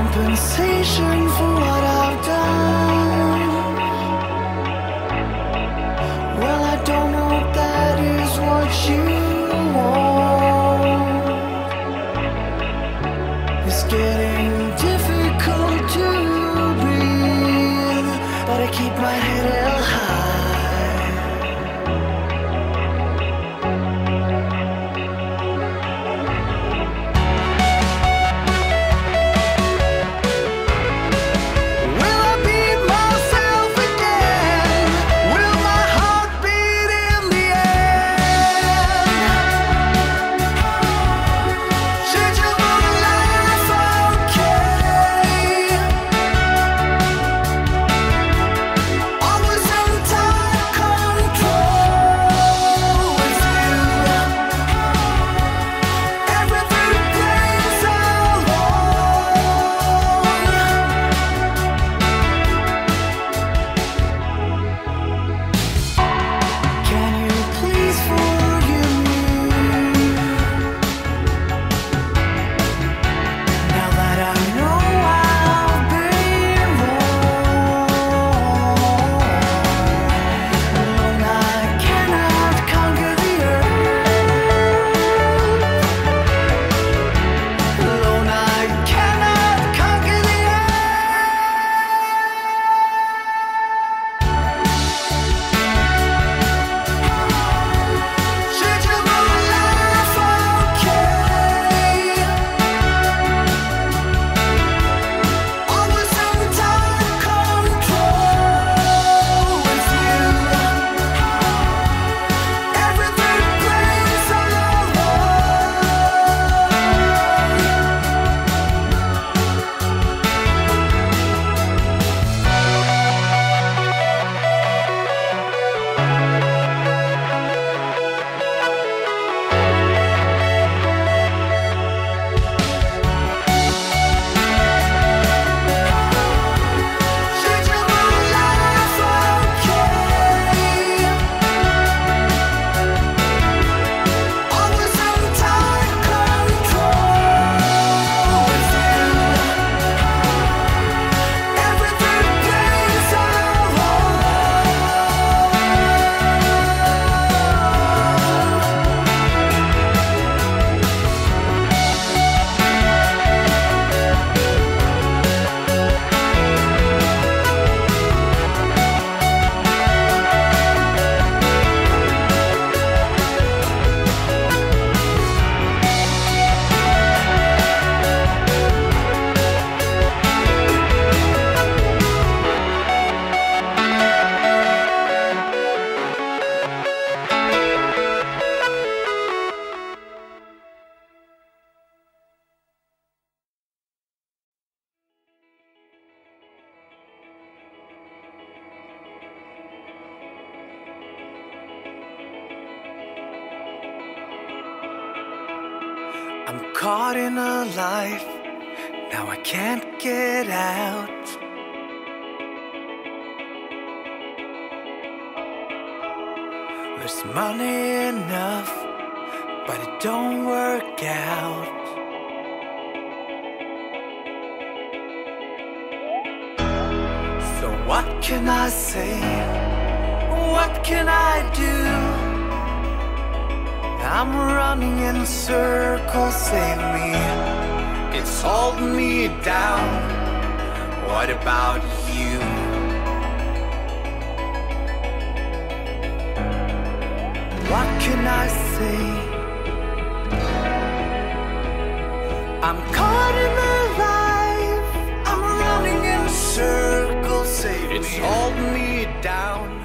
compensation for what I've done. Well, I don't know if that is what you want. It's getting difficult to breathe, but I keep my head held high. I'm caught in a life, now I can't get out. There's money enough, but it don't work out. So what can I say? What can I do? I'm running in circles, save me. It's holding me down. What about you? What can I say? I'm caught in the life. I'm running in circles, save me. It's holding me down.